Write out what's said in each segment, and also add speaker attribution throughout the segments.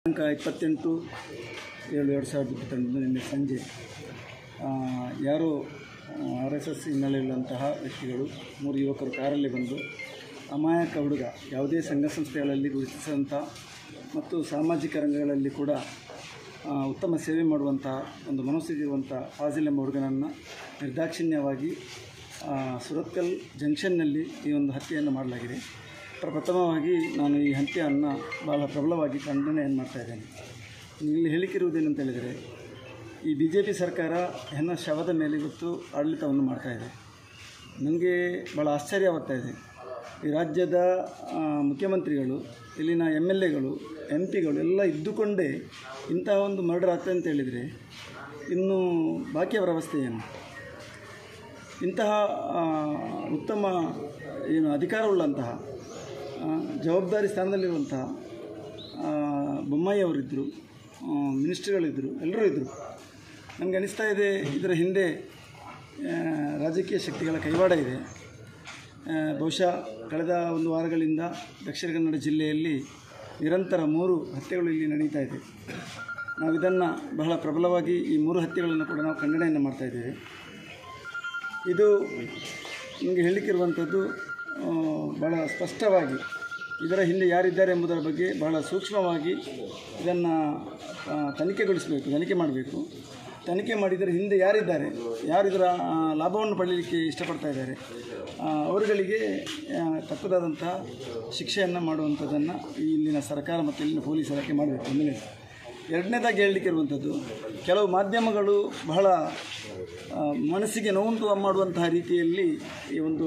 Speaker 1: ದಿನಾಂಕ 28/7/2022 ನಿನ್ನೆ ಸಂಜೆ ಯಾರೋ RSS ಹಿನ್ನೆಲೆಯುಳ್ಳಂತಹ ವ್ಯಕ್ತಿಗಳು 3 ಯುವಕರು ಕಾರಲ್ಲಿ ಬಂದು ಅಮಾಯಕ ಹುಡುಗ ಯಾವುದೇ ಸಂಘ ಸಂಸ್ಥೆಗಳಲ್ಲಿ ಗುರುತಿಸಿದಂಥ ಮತ್ತು ಸಾಮಾಜಿಕ ರಂಗಗಳಲ್ಲಿ ಕೂಡ ಉತ್ತಮ ಸೇವೆ ಮಾಡುವಂಥ ಒಂದು ಮನಸ್ಥಿತಿ ಇರುವಂಥ ಫಾಜಿಲ್ ಎಂಬ ಹುಡುಗನನ್ನು ನಿರ್ದಾಕ್ಷಿಣ್ಯವಾಗಿ ಸುರತ್ಕಲ್ ಜಂಕ್ಷನ್ನಲ್ಲಿ ಈ ಒಂದು ಹತ್ಯೆಯನ್ನು ಮಾಡಲಾಗಿದೆ. ಪ್ರಥಮವಾಗಿ ನಾನು ಈ ಹತ್ಯೆಯನ್ನು ಭಾಳ ಪ್ರಬಲವಾಗಿ ಖಂಡನೆಯನ್ನು ಮಾಡ್ತಾಯಿದ್ದೇನೆ. ಇಲ್ಲಿ ಹೇಳಿಕಿರುವುದೇನಂತ ಹೇಳಿದರೆ, ಈ BJP ಸರ್ಕಾರ ಹೆಣ್ಣ ಶವದ ಮೇಲೆ ಇವತ್ತು ಆಡಳಿತವನ್ನು ಮಾಡ್ತಾಯಿದೆ. ನನಗೆ ಭಾಳ ಆಶ್ಚರ್ಯವಾಗ್ತಾ ಇದೆ. ಈ ರಾಜ್ಯದ ಮುಖ್ಯಮಂತ್ರಿಗಳು, ಇಲ್ಲಿನ MLAಗಳು, MP ಗಳು ಎಲ್ಲ ಇದ್ದುಕೊಂಡೇ ಇಂತಹ ಒಂದು ಮರ್ಡರ್ ಆಗ್ತದೆ ಅಂತ ಹೇಳಿದರೆ ಇನ್ನು ಬಾಕಿಯವರ ಅವಸ್ಥೆ ಏನು? ಇಂತಹ ಉತ್ತಮ ಅಧಿಕಾರವುಳ್ಳಂತಹ ಜವಾಬ್ದಾರಿ ಸ್ಥಾನದಲ್ಲಿರುವಂತಹ ಬೊಮ್ಮಾಯಿ ಅವರಿದ್ದರು, ಮಿನಿಸ್ಟ್ರಿಗಳಿದ್ದರು, ಎಲ್ಲರೂ ಇದ್ದರು. ನನಗೆ ಅನಿಸ್ತಾ ಇದೆ ಇದರ ಹಿಂದೆ ರಾಜಕೀಯ ಶಕ್ತಿಗಳ ಕೈವಾಡ ಇದೆ. ಬಹುಶಃ ಕಳೆದ ಒಂದು ವಾರಗಳಿಂದ ದಕ್ಷಿಣ ಕನ್ನಡ ಜಿಲ್ಲೆಯಲ್ಲಿ ನಿರಂತರ 3 ಹತ್ಯೆಗಳು ಇಲ್ಲಿ ನಡೀತಾ ಇದೆ. ನಾವು ಇದನ್ನು ಬಹಳ ಪ್ರಬಲವಾಗಿ ಈ 3 ಹತ್ಯೆಗಳನ್ನು ಕೂಡ ನಾವು ಖಂಡನೆಯನ್ನು ಮಾಡ್ತಾಯಿದ್ದೇವೆ. ಇದು ನಿಮಗೆ ಹೇಳಲಿಕ್ಕಿರುವಂಥದ್ದು ಭಾಳ ಸ್ಪಷ್ಟವಾಗಿ ಇದರ ಹಿಂದೆ ಯಾರಿದ್ದಾರೆ ಎಂಬುದರ ಬಗ್ಗೆ ಬಹಳ ಸೂಕ್ಷ್ಮವಾಗಿ ಇದನ್ನು ತನಿಖೆ ಮಾಡಬೇಕು. ತನಿಖೆ ಮಾಡಿದರೆ ಹಿಂದೆ ಯಾರಿದ್ದಾರೆ, ಯಾರು ಇದರ ಲಾಭವನ್ನು ಪಡೆಯಲಿಕ್ಕೆ ಇಷ್ಟಪಡ್ತಾ ಇದ್ದಾರೆ, ಅವರುಗಳಿಗೆ ತಕ್ಕದಾದಂಥ ಶಿಕ್ಷೆಯನ್ನು ಮಾಡುವಂಥದ್ದನ್ನು ಇಲ್ಲಿನ ಸರ್ಕಾರ ಮತ್ತು ಇಲ್ಲಿನ ಪೊಲೀಸ್ ಇಲಾಖೆ ಮಾಡಬೇಕು. ಒಂದನೇದು. ಎರಡನೇದಾಗಿ ಹೇಳಲಿಕ್ಕಿರುವಂಥದ್ದು, ಕೆಲವು ಮಾಧ್ಯಮಗಳು ಬಹಳ ಮನಸ್ಸಿಗೆ ನೋವುಂಟು ಮಾಡುವಂತಹ ರೀತಿಯಲ್ಲಿ ಈ ಒಂದು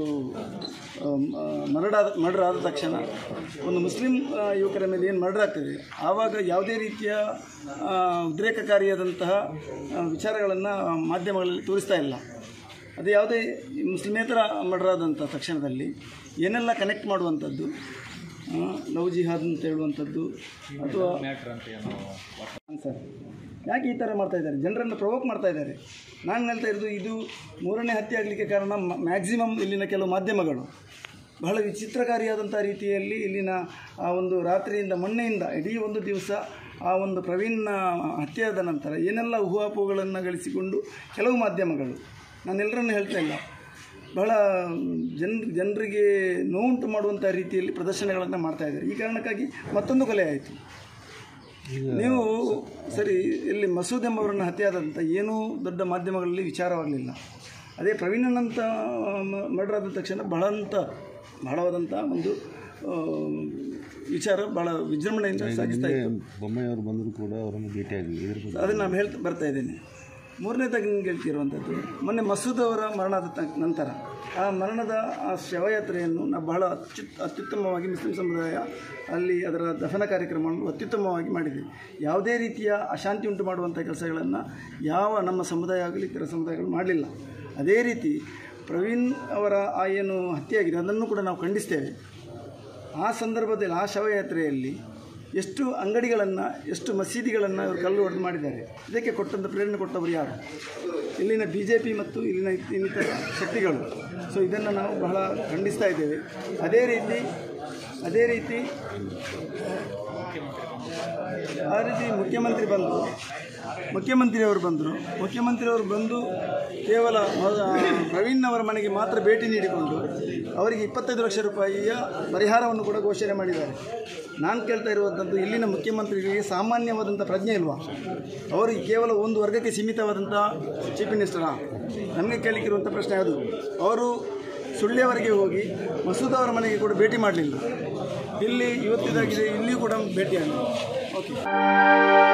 Speaker 1: ಮರ್ಡರ್ ಆದ ತಕ್ಷಣ ಒಂದು ಮುಸ್ಲಿಂ ಯುವಕರ ಮೇಲೆ ಏನು ಮರ್ಡರ್ ಆಗ್ತದೆ ಆವಾಗ ಯಾವುದೇ ರೀತಿಯ ಉದ್ರೇಕಕಾರಿಯಾದಂತಹ ವಿಚಾರಗಳನ್ನು ಮಾಧ್ಯಮಗಳಲ್ಲಿ ತೋರಿಸ್ತಾ ಇಲ್ಲ. ಅದು ಯಾವುದೇ ಮುಸ್ಲಿಮೇತರ ಮರ್ಡರ್ ಆದಂಥ ತಕ್ಷಣದಲ್ಲಿ ಏನೆಲ್ಲ ಕನೆಕ್ಟ್ ಮಾಡುವಂಥದ್ದು, ಲವ್ ಜಿಹಾದ್ ಅಂತ ಹೇಳುವಂಥದ್ದು, ಅಥವಾ ಸರ್ ಯಾಕೆ ಈ ಥರ ಮಾಡ್ತಾಯಿದ್ದಾರೆ, ಜನರನ್ನು ಪ್ರವೋಕ್ ಮಾಡ್ತಾಯಿದ್ದಾರೆ. ನಾನು ಹೇಳ್ತಾ ಇರೋದು, ಇದು 3ನೇ ಹತ್ಯೆ ಆಗಲಿಕ್ಕೆ ಕಾರಣ ಮ್ಯಾಕ್ಸಿಮಮ್ ಇಲ್ಲಿನ ಕೆಲವು ಮಾಧ್ಯಮಗಳು ಬಹಳ ವಿಚಿತ್ರಕಾರಿಯಾದಂಥ ರೀತಿಯಲ್ಲಿ ಇಲ್ಲಿನ ಆ ಒಂದು ರಾತ್ರಿಯಿಂದ ಮೊನ್ನೆಯಿಂದ ಇಡೀ ಒಂದು ದಿವಸ ಆ ಒಂದು ಪ್ರವೀಣ್ನ ಹತ್ಯೆಯಾದ ನಂತರ ಏನೆಲ್ಲ ಊಹಾಪೋಹಗಳನ್ನು ಗಳಿಸಿಕೊಂಡು ಕೆಲವು ಮಾಧ್ಯಮಗಳು, ನಾನೆಲ್ಲರನ್ನು ಹೇಳ್ತಾ ಇಲ್ಲ, ಬಹಳ ಜನರಿಗೆ ನೋವುಂಟು ಮಾಡುವಂಥ ರೀತಿಯಲ್ಲಿ ಪ್ರದರ್ಶನಗಳನ್ನು ಮಾಡ್ತಾಯಿದ್ದಾರೆ. ಈ ಕಾರಣಕ್ಕಾಗಿ ಮತ್ತೊಂದು ಕೊಲೆ ಆಯಿತು. ನೀವು ಸರಿ, ಇಲ್ಲಿ ಮಸೂದ್ ಎಂಬವರನ್ನು ಹತ್ಯೆಯಾದಂಥ ಏನೂ ದೊಡ್ಡ ಮಾಧ್ಯಮಗಳಲ್ಲಿ ವಿಚಾರವಾಗಲಿಲ್ಲ. ಅದೇ ಪ್ರವೀಣನಂತ ಮರ್ಡರ್ ಆದ ತಕ್ಷಣ ಬಹಳವಾದಂಥ ಒಂದು ವಿಚಾರ ಭಾಳ ವಿಜೃಂಭಣೆಯಿಂದ ಸಾಗಿಸ್ತಾ ಇತ್ತು.
Speaker 2: ಬೊಮ್ಮಾಯಿ ಅವರು ಬಂದರೂ ಕೂಡ ಅವರನ್ನು ಭೇಟಿಯಾಗಿ
Speaker 1: ಅದನ್ನು ನಾನು ಬರ್ತಾ ಇದ್ದೇನೆ. ಮೂರನೇದಾಗಿ ನಿಮ್ಗೆ ಹೇಳ್ತಿರುವಂಥದ್ದು, ಮೊನ್ನೆ ಮಸೂದ್ ಅವರ ಮರಣದ ನಂತರ ಆ ಮರಣದ ಆ ಶವಯಾತ್ರೆಯನ್ನು ನಾವು ಬಹಳ ಅತ್ಯುತ್ತಮವಾಗಿ ಮುಸ್ಲಿಂ ಸಮುದಾಯ ಅಲ್ಲಿ ಅದರ ದಫನ ಕಾರ್ಯಕ್ರಮವನ್ನು ಅತ್ಯುತ್ತಮವಾಗಿ ಮಾಡಿದೆ. ಯಾವುದೇ ರೀತಿಯ ಅಶಾಂತಿ ಉಂಟು ಮಾಡುವಂಥ ಕೆಲಸಗಳನ್ನು ಯಾವ ನಮ್ಮ ಸಮುದಾಯ ಆಗಲಿ ಇತರ ಸಮುದಾಯಗಳು ಮಾಡಲಿಲ್ಲ. ಅದೇ ರೀತಿ ಪ್ರವೀಣ್ ಅವರ ಆ ಏನು ಹತ್ಯೆಯಾಗಿದೆ ಅದನ್ನು ಕೂಡ ನಾವು ಖಂಡಿಸ್ತೇವೆ. ಆ ಸಂದರ್ಭದಲ್ಲಿ ಆ ಶವಯಾತ್ರೆಯಲ್ಲಿ ಎಷ್ಟು ಅಂಗಡಿಗಳನ್ನು, ಎಷ್ಟು ಮಸೀದಿಗಳನ್ನು ಇವರು ಕಲ್ಲು ಹೊಡೆದು ಮಾಡಿದ್ದಾರೆ. ಇದಕ್ಕೆ ಪ್ರೇರಣೆ ಕೊಟ್ಟವರು ಯಾರು? ಇಲ್ಲಿನ BJP ಮತ್ತು ಇಲ್ಲಿನ ಇನ್ನಿತರ ಶಕ್ತಿಗಳು. ಸೊ ಇದನ್ನು ನಾವು ಬಹಳ ಖಂಡಿಸ್ತಾ ಇದ್ದೇವೆ. ಅದೇ ರೀತಿ ಮುಖ್ಯಮಂತ್ರಿಯವರು ಬಂದು ಕೇವಲ ಪ್ರವೀಣ್ ಅವರ ಮನೆಗೆ ಮಾತ್ರ ಭೇಟಿ ನೀಡಿಕೊಂಡು ಅವರಿಗೆ 25 ಲಕ್ಷ ರೂಪಾಯಿಯ ಪರಿಹಾರವನ್ನು ಕೂಡ ಘೋಷಣೆ ಮಾಡಿದ್ದಾರೆ. ನಾನು ಕೇಳ್ತಾ ಇರುವಂಥದ್ದು, ಇಲ್ಲಿನ ಮುಖ್ಯಮಂತ್ರಿಗಳಿಗೆ ಸಾಮಾನ್ಯವಾದಂಥ ಪ್ರಜ್ಞೆ ಇಲ್ವಾ? ಅವರಿಗೆ ಕೇವಲ ಒಂದು ವರ್ಗಕ್ಕೆ ಸೀಮಿತವಾದಂಥ ಚೀಫ್ ಮಿನಿಸ್ಟರಾ? ನನಗೆ ಕೇಳಲಿಕ್ಕಿರುವಂಥ ಪ್ರಶ್ನೆ ಅದು. ಅವರು ಸುಳ್ಳ್ಯವರೆಗೆ ಹೋಗಿ ಮಸೂದ್ ಅವರ ಮನೆಗೆ ಕೂಡ ಭೇಟಿ ಮಾಡಲಿಲ್ಲ. ಇಲ್ಲಿ ಇವತ್ತಿದಾಗಿದೆ, ಇಲ್ಲಿಯೂ ಕೂಡ ಭೇಟಿಯಾಗಿದೆ. ಓಕೆ.